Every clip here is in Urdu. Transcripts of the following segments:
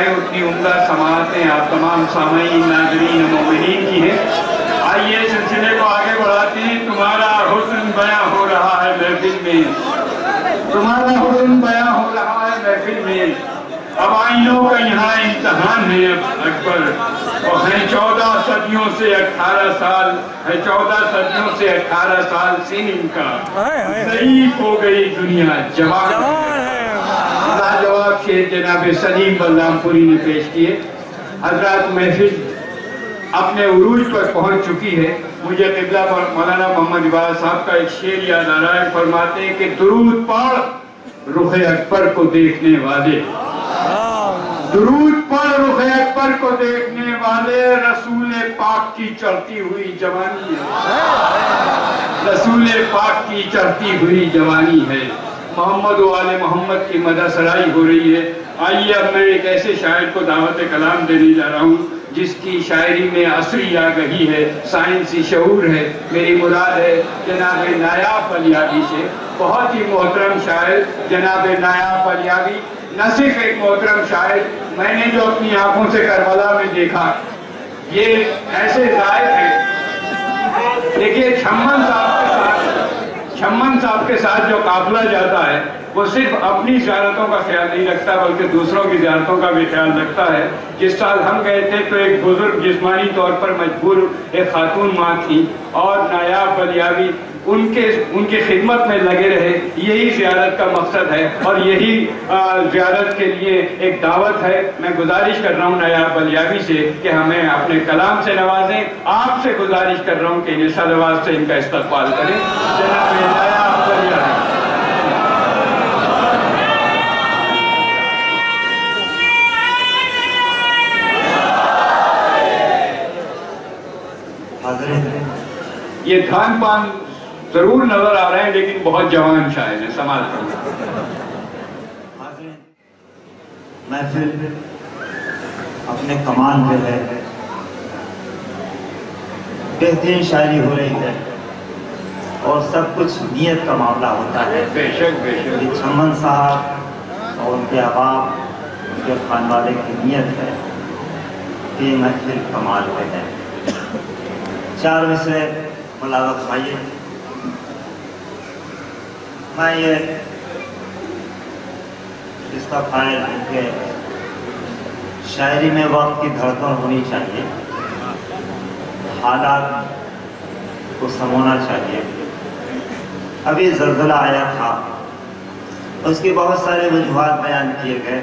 اتنی عمدہ سماعتیں آپ تمام سامعین ناظرین مومنین کی ہیں۔ آئیے سلسلے کو آگے بڑھاتے ہیں۔ تمہارا حسن بیاں ہو رہا ہے محفل میں، تمہارا حسن بیاں ہو رہا ہے محفل میں، اب آئینوں کا یہاں امتحان ہے اب اکبر، اور ہیں 14 صدیوں سے 18 سال، ہے 14 صدیوں سے 18 سال سنین کا، ضعیف ہو گئی دنیا جوان ہے۔ لاجواب شعر جناب سلیم بلرام پوری نے پیش کیے۔ حضرات محفل اپنے عروج پر پہنچ چکی ہے۔ مجھے قبلہ مولانا محمد اقبال صاحب کا ایک شعر یاد آ رہا ہے، فرماتے ہیں کہ درود پڑھ رخ اکبر کو دیکھنے والے، درود پڑھ رخ اکبر کو دیکھنے والے، رسول پاک کی چڑھتی ہوئی جوانی ہے، رسول پاک کی چڑھتی ہوئی جوانی ہے۔ محمد و آل محمد کی مدح سرائی ہو رہی ہے۔ آئیے اب میں ایک ایسے شاعر کو دعوت کلام دینے جا رہا ہوں جس کی شاعری میں عصری آگہی ہے، سائنسی شعور ہے۔ میری مراد ہے جناب نایاب الیابی سے، بہت ہی محترم شاعر جناب نایاب الیابی۔ نہ صرف ایک محترم شاعر، میں نے جو اپنی آنکھوں سے کربلا میں دیکھا، یہ ایسے ظاہر ہے۔ دیکھیے چھمن صاحب کے ساتھ جو قافلہ جاتا ہے وہ صرف اپنی زیارتوں کا خیال نہیں رکھتا بلکہ دوسروں کی زیارتوں کا بھی خیال رکھتا ہے۔ جس سال ہم گئے تھے تو ایک بزرگ جسمانی طور پر مجبور ایک خاتون ماں تھی اور نایاب الیابی ان کی خدمت میں لگے رہے۔ یہی زیارت کا مقصد ہے اور یہی زیارت کے لیے ایک دعوت ہے۔ میں گزارش کر رہا ہوں نایاب الیابی سے کہ ہمیں اپنے کلام سے نوازیں۔ آپ سے گزارش کر رہا ہوں کہ یہ صلوات سے ان کا استقبال کریں۔ جناب نایاب الیابی۔ یہ دھان پان ضرور نظر آ رہے ہیں لیکن بہت جوان شاعر ہیں، سماعت کرنا۔ محفل اپنے کمان پہ ہے، بہترین شاعری ہو رہی ہے اور سب کچھ نیت کا معاملہ ہوتا ہے۔ بے شک بے شک۔ یہ چھمن صاحب اور ان کے احباب، ان کے خان والے کی نیت ہے کہ یہ محفل کمال پہ ہے۔ 4 مصرے ملاحظہ فرمائیے۔ میں یہ اس کا قائل ہوں کہ شاعری میں وقت کی دھڑکن ہونی چاہیے، حالات کو سمونا چاہیے۔ ابھی زلزلہ آیا تھا، اس کے بہت سارے وجوہات بیان کیے گئے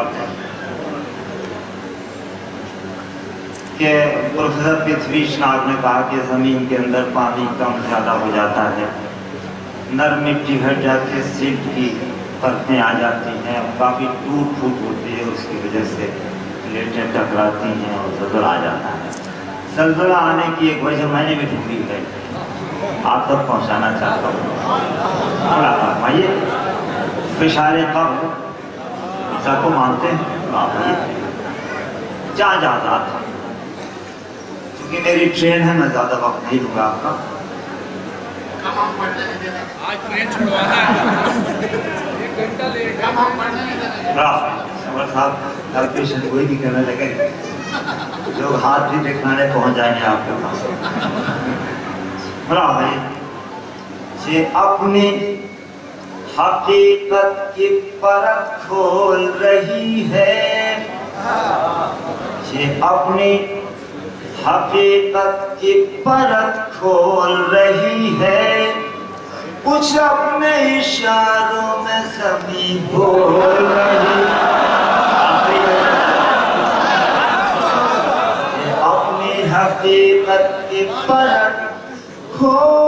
کہ پروفیسر پرتھوی شناگ نے کہا کہ زمین کے اندر پانی کم زیادہ ہو جاتا ہے، نرم مٹی ہٹ جاتی ہے، سیلٹ کی پرتیں آ جاتی ہیں، کافی ٹوٹ پھوٹ ہوتی ہے، اس کی وجہ سے پلیٹیں ٹکراتی ہیں اور زلزلہ آ جاتا ہے۔ زلزلہ آنے کی ایک وجہ میں نے بھی ڈھونڈی ہے، آپ تک پہنچانا چاہتا ہوں۔ فرمائیے فشار قبر سب کو مانتے ہیں؟ جہاں آزاد تھا، کیونکہ میری ٹرین ہے، میں زیادہ وقت نہیں دوں گا آپ کا۔ آج ٹرین چھڑوانا ہے، 1 گھنٹہ لیٹ ہے۔ سمر صاحب ہر پیشنٹ کوئی بھی کرنے لگے، لوگ ہاتھ بھی دکھانے پہنچ جائیں گے آپ کے پاس۔ برا بھائی یہ اپنی حقیقت کی پرکھ کھول رہی ہے، یہ اپنی حقیقت کی پرکھ کھول رہی ہے، کچھ اپنے اشاروں میں زمین بول رہی ہے، یہ اپنی حقیقت کی پرکھ کھول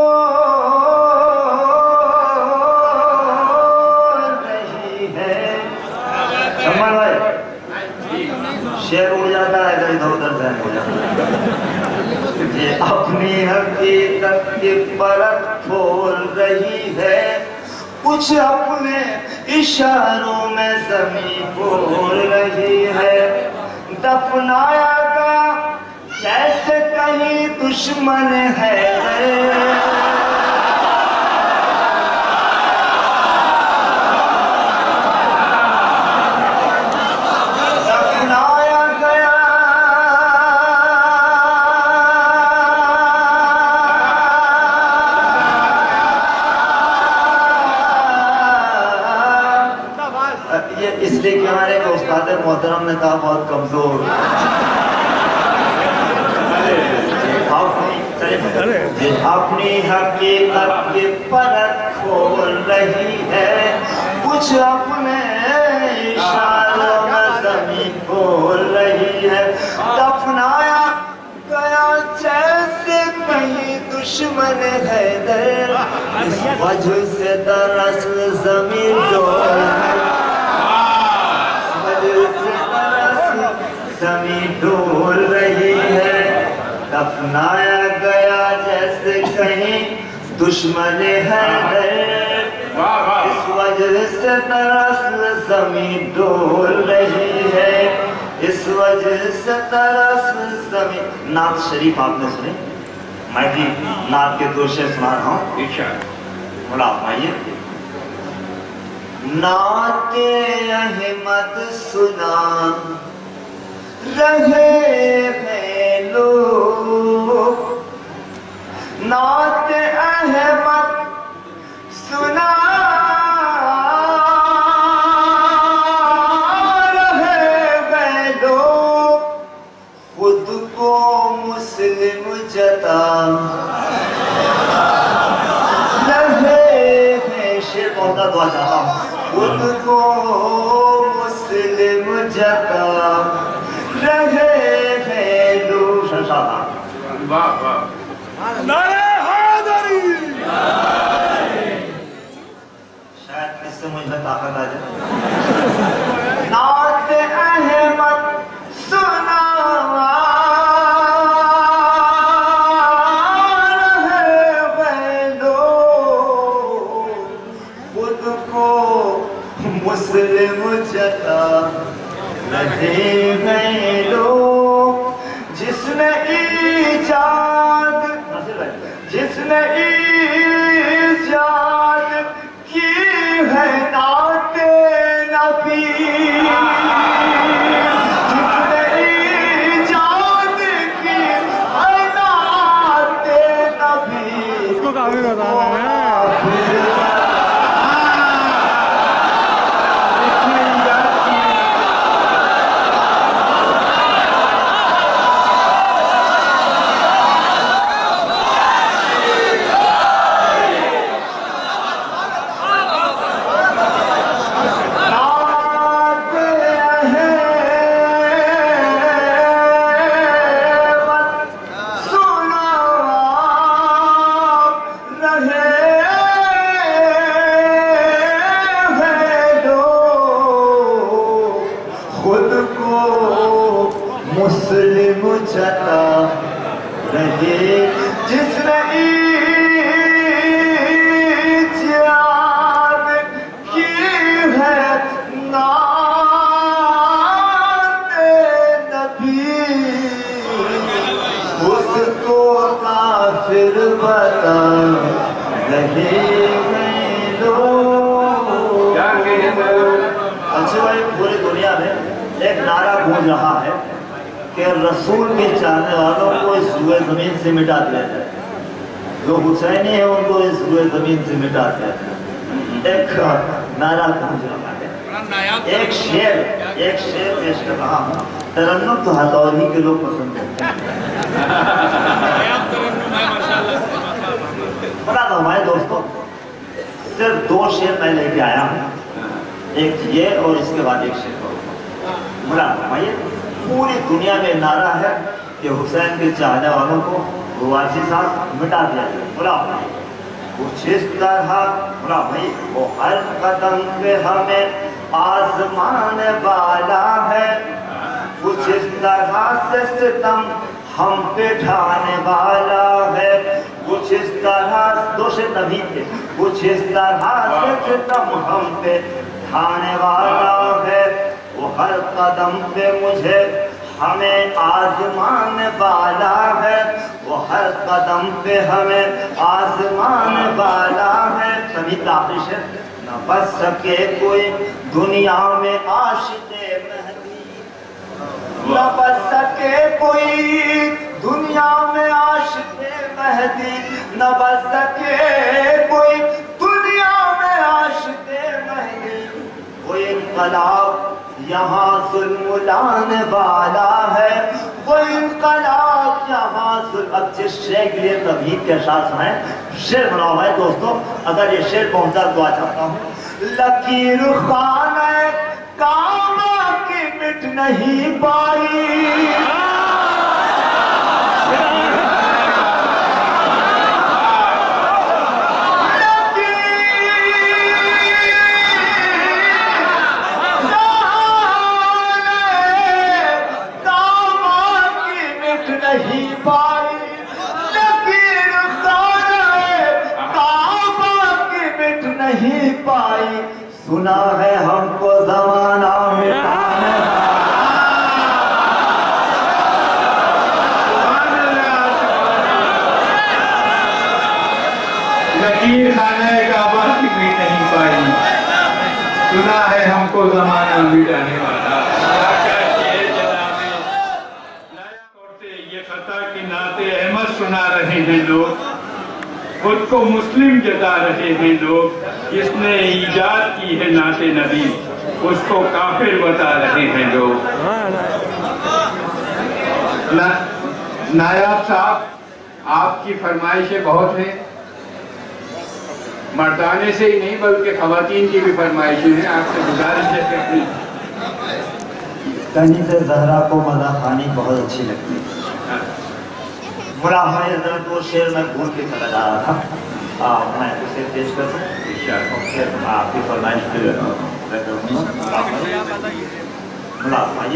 رہی ہے۔ سمجھ بھائی شعر اڑ جاتا ہے، ادھر ادھر ذہن ہو جاتا ہے۔ یہ اپنی حقیقت کی پرکھ کھول رہی ہے، کچھ اپنے اشاروں میں زمین بول رہی ہے، دفنایا گیا جیسے کہیں دشمن ہے، खातिर मोहतरम ने कहा बहुत कमजोर। अपनी हकीकत की परख खोल रही है, कुछ अपने इशारों में ज़मीन खोल रही है। दफनाया गया जैसे कहीं दुश्मन है दर, इस वजह से दरअसल ज़मीन डोल रही है। दफनाया गया जैसे कहीं दुश्मन है, इस वजह से दरअसल ज़मीन डोल रही है, इस वजह से दरअसल ज़मीन। नात शरीफ आपने सुने? मैं भी नात के दो शेर सुना रहा हूँ। बोला आइए। नाते अहमद सुना रहे हैं लोग, नाते अहमद सुना रहे हैं लोग, खुद को मुस्लिम जता रहे हैं। शेर पौधा दुआ चाहता हूँ। खुद को मुस्लिम जता रहे हैं लोग। वाह वाह। नारे हैदरी। शायद इससे मुझे ताकत आ जाए। नात अहमद सुना रहे हैं लोग, खुद को मुस्लिम जता रहे हैं लोग। जिसने ईजाद की है नाते नबी, जिसने ईजाद की है नाते नबी, इसको काफी बताना है। मुस्लिम जता रहे, जिसने ईजाद की है नाते नबी, उसको काफिर बता रहे हैं लोग। अच्छा भाई, पूरी दुनिया में एक नारा गूंज रहा है कि रसूल के चाहने वालों को इस रुए जमीन से मिटा दिया जाए, जो हुसैनी है उनको इस रुए जमीन से मिटा दिया जाए। एक नारा गूंज रहा है। एक शेर पेश कर रहा हूँ। तरन्नुम तो हथौड़ी के लोग पसंद करते हैं। बता दो हमारे दोस्तों, सिर्फ दो शेर मैं लेके आया हूँ, एक ये और इसके बाद एक शेर। बोला भाई, पूरी दुनिया में नारा है कि हुसैन के चाहने वालों को वासी साहब मिटा दिया जाए। बोला कुछ इस तरह, बोला भाई वो हर कदम पे हमें आसमान वाला है, कुछ इस तरह से सितम हम पे ढाने वाला है, कुछ इस तरह दोषे नबी थे, कुछ इस तरह से सितम हम पे ढाने वाला है, वो हर कदम पे मुझे हमें आजमान वाला है, वो हर कदम पे हमें आजमान वाला है। सभी तारीश है। न बच सके कोई दुनिया में आशिक़े मेहदी, न बच सके कोई दुनिया में आशिक़े मेहदी, न बच सके कोई दुनिया में आशिक़े मेहदी। वो इनकलाब یہاں ظلم لانے والا ہے وہ انقلاب یہاں ظلم. اب جس شعر کے لیے تمہید کے اشعار سنائیں شعر بنا ہوا ہے دوستوں, اگر یہ شعر پہنچا تو آ چاہتا ہوں. لکیر خانہ کعبہ کی مٹ نہیں پائی, نہیں پائی, لکیر خانہ کعبہ کی مٹ نہیں پائی. سنا ہے ہم کو زمانہ مٹانے لکیر خانہ کعبہ کی مٹ نہیں پائی, سنا ہے ہم کو زمانہ مٹانے والا. یہ خطا کی نعت احمد سنا رہے ہیں لوگ, خود کو مسلم جتا رہے ہیں لوگ. جس نے ایجاد کی ہے نعت نبی اس کو کافر بتا رہے ہیں لوگ. نایاب صاحب, آپ کی فرمائشیں بہت ہیں, مردانے سے ہی نہیں بلکہ خواتین کی بھی فرمائشیں ہیں. آپ سے گزارش ہے کہ اپنی کنیز زہرا کو مدح خوانی بہت اچھی لگتی ہے. ملاحظہ حضرت وہ شعر میں بھول کے چلا جا رہا تھا, میں اسے پیش کر دوں. پھر آپ کی فرمائش ملاحظہ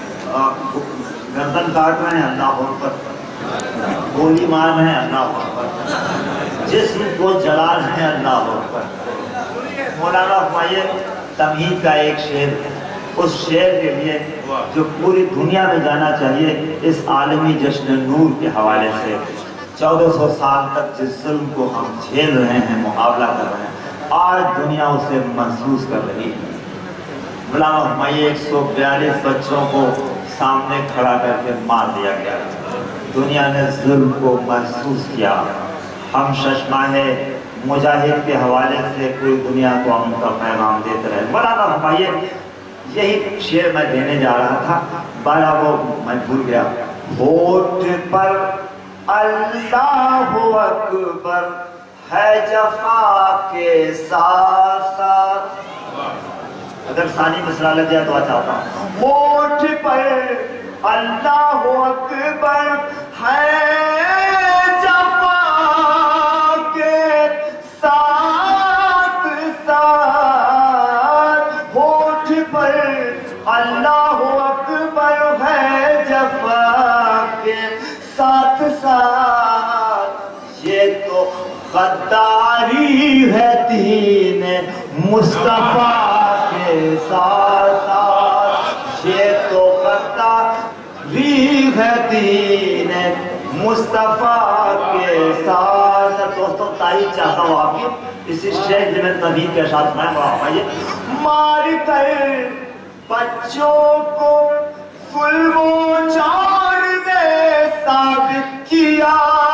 گردن کاٹ رہے ہیں اللہ اکبر, گولی مار رہے ہیں اللہ اکبر, جسم کو جلا رہے ہیں اللہ اکبر. مولانا فرمائیے تمہید کا ایک شعر, اس شعر کے لیے جو پوری دنیا میں جانا چاہیے اس عالمی جشن نور کے حوالے سے. 1400 سال تک جس ظلم کو ہم جھیل رہے ہیں, مقابلہ کر رہے ہیں, آج دنیا اسے محسوس کر رہی ہے. مولانا فرمائیے 142 بچوں کو سامنے کھڑا کر کے مار دیا گیا, دنیا نے ظلم کو محسوس کیا. ہم ششماہ مجاہد کے حوالے سے پوری دنیا کو ہم کا پیغام دیتے رہے. مولانا فرمائیے یہی شعر میں دینے جا رہا تھا, بارہ وہ میں بھول گیا. ہوٹ پر اللہ اکبر ہے جفا کے ساتھ ساتھ. اگر ثانی مصرع لگ جائے تو آ چاہتا ہوں. ہوٹ پر اللہ اکبر ہے جفا کے ساتھ ساتھ, ہوٹ پر اللہ اکبر ہے جفا کے ساتھ ساتھ. یہ تو غداری ہے دین مصطفیٰ کے ساتھ ساتھ, یہ تو غداری ہے دین مصطفیٰ کے ساتھ. دوستوں تاریخ چاہتا ہوں آپ کی اسی شعر جنہیں تمہید کے اشعار سنائیں. فرمائیے مار کر بچوں کو ظلم و جور نے ثابت کیا,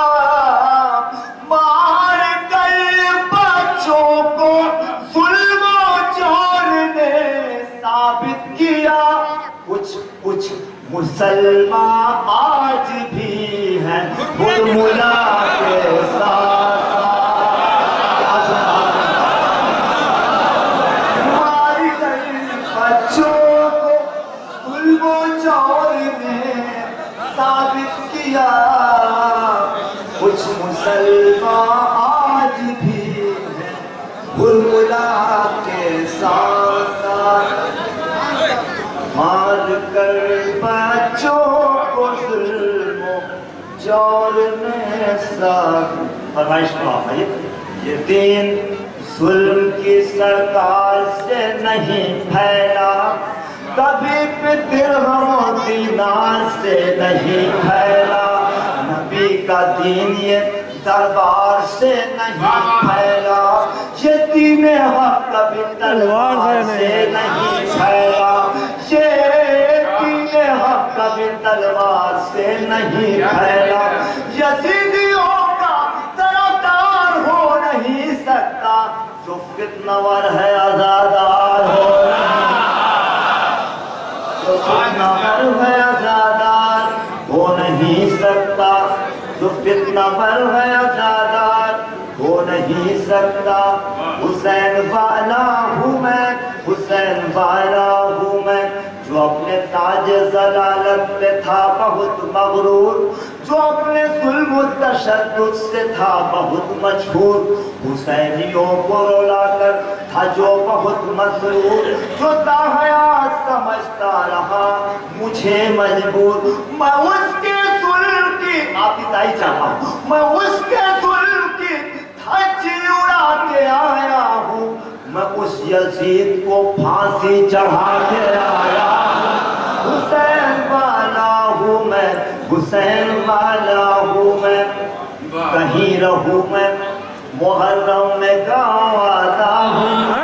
مار کر بچوں کو ظلم و جور نے ثابت کیا. کچھ مسلمان آج بھی ہیں برملا کے ساتھ, مار کر بچوں کو ظلم و جور نے ثابت کیا. کچھ مسلمان آج بھی ہیں برملا کے ساتھ ساتھ, مار کر بچوں کو ظلم و جور نے ثابت. فرمائش فرمائیے یہ دین ظلم کی سرکار سے نہیں پھیلا, کبھی بھی درہم و دینار سے نہیں پھیلا. نبی کا دین یہ دربار سے نہیں پھیلا, یہ دین حق کبھی تلوار سے نہیں پھیلا, یہ دین حق کبھی تلوار سے نہیں پھیلا. یزیدیوں کا طرفدار ہو نہیں سکتا جو فتنہ ور ہے, آزادار ہو पर है अज़ादार हो नहीं सकता। हुसैन वाला हूँ मैं, हुसैन वाला हूँ मैं, जो अपने ताज ज़लालत पे था बहुत मगरूर, जो अपने जुल्म तशद्दुद से था बहुत मशहूर, हुसैनियों को रुलाकर था जो बहुत मसरूर, जो ताहयात समझता रहा मुझे मजबूर। मैं उसके जुल्म की आपकी ताई चाहता हूँ, मैं उसके जुल्म की धज्जी उड़ा के आया हूँ, मैं उस यजीद को फांसी चढ़ा के आया हूँ। हुसैन वाला हूँ मैं, हुसैन वाला हूँ मैं, कहीं रहूँ मैं मुहर्रम में गाँव आता हूँ।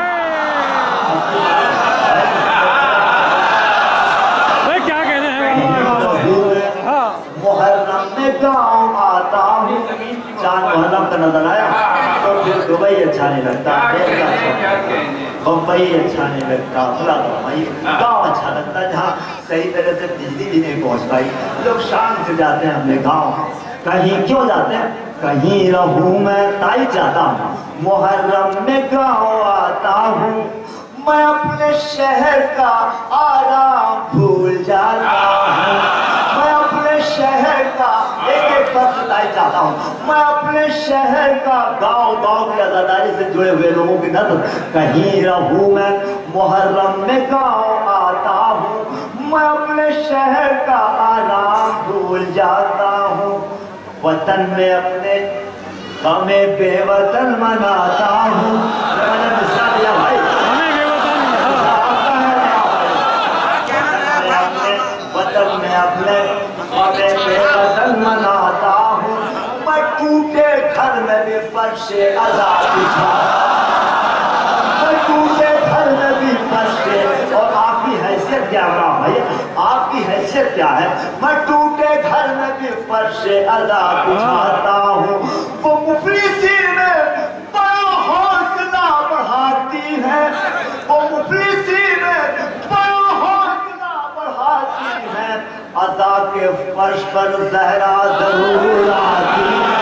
क्या कहना है मुहर्रम में गाँव आता हूँ। चांद मुहर्रम का नजर आया तो फिर दुबई अच्छा नहीं लगता, बम्बई अच्छा नहीं लगता, गाँव अच्छा लगता है जहाँ सही तरह से बिजली भी नहीं पहुँच पाई। लोग शाम से जाते हैं अपने गाँव, कहीं क्यों जाते हैं? कहीं रहूँ मैं ताई चाहता हूँ, मुहर्रम में गाँव आता हूँ, मैं अपने शहर का आराम भूल जाता हूँ, मैं अपने शहर का एक फसल ताई चाहता हूँ, मैं अपने शहर का गाँव की आज़ादारी से जुड़े हुए लोगों की नज़र कहीं रहूँ मैं मुहर्रम में गाँव आता हूँ, मैं अपने शहर का आराम भूल जाता हूँ, वतन में अपने हमें बेवतन मनाता हूँ। मैंने मिसाल दिया भाई, वतन में अपने हमें बेवतन मनाता हूँ, मैं टूटे घर में भी फर्शे अज़ाब बिछाता हूँ, मैं टूटे घर में भी फर्शे। और आपकी हैसियत क्या है भाई, आपकी हैसियत क्या है? मैं टूटे घर में भी फर्शे अज़ाब बिछाता हूँ। वो मुफलिसी में बड़ा हौसला बढ़ाती है, वो मुफलिसी में बड़ा हौसला बढ़ाती है, अज़ा के फर्श पर ज़हरा ज़रूर आती है।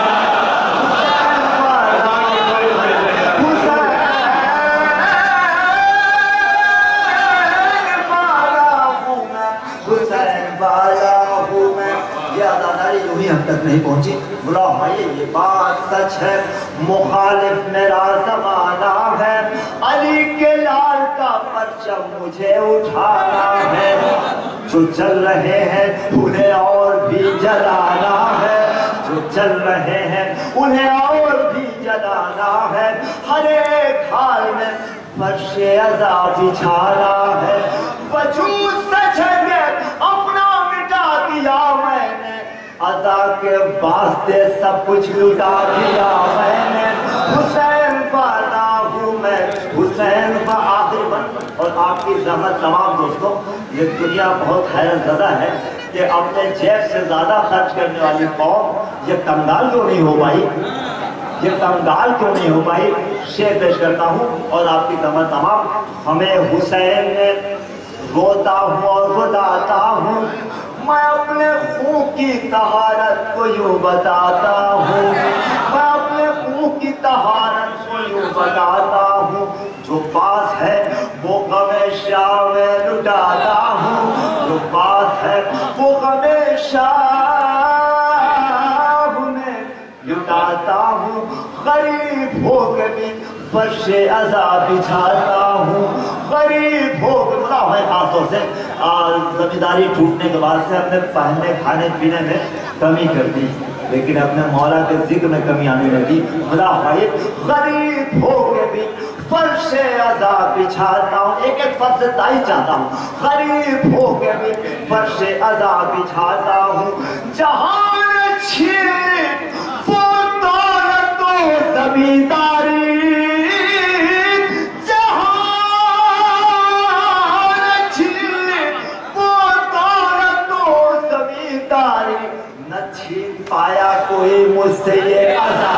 हम तक नहीं पहुंची। बोला भाई ये बात सच है, मुखालिफ मेरा ज़माना है, अली के लाल का परचम मुझे उठाना है, जो चल रहे हैं उन्हें और भी जलाना है, जो चल रहे हैं उन्हें और भी जलाना है, हर एक हाल में फर्शे अज़ाब बिछाना है। वजूद सच है अपना मिटा दिया मैंने, अज़ा के वास्ते सब कुछ लुटा दिया मैंने, हुसैन वाला हूँ मैं, हुसैन का आखिरी बन। और आपकी ज़हमत तमाम दोस्तों, ये दुनिया बहुत हैरतज़दा है कि अपने जेब से ज़्यादा खर्च करने वाली कौम ये कंगाल क्यों नहीं हो पाई, ये कंगाल क्यों नहीं हो पाई। शेर पेश करता हूँ और आपकी ज़हमत तमाम। हमें हुसैन में रोता हूँ और रुलाता हूँ, मैं अपने खून की तहारत को यूँ बताता हूँ, मैं अपने खून की तहारत को यूँ बताता हूँ, जो पास है वो हमेशा मैं लुटाता हूँ, जो पास है वो हमेशा मैं लुटाता हूँ, गरीब हो के भी फर्शे अज़ाब बिछाता हूँ, गरीब हो के बड़ा है खासतौर से जमींदारी टूटने के बाद से अपने पहनने खाने पीने में कमी कर दी, लेकिन अपने मौला के जिक्र में कमी आने लगी। बड़ा है गरीब हो के भी फर्शे अज़ाब बिछाता हूँ, एक एक फर्श ताई चाहता हूँ, गरीब हो के भी फर्शे अज़ाब बिछाता हूँ। जहान छीन वो दौलत तो जमींदारी, न छीन पाया कोई मुझसे ये अज़ाब।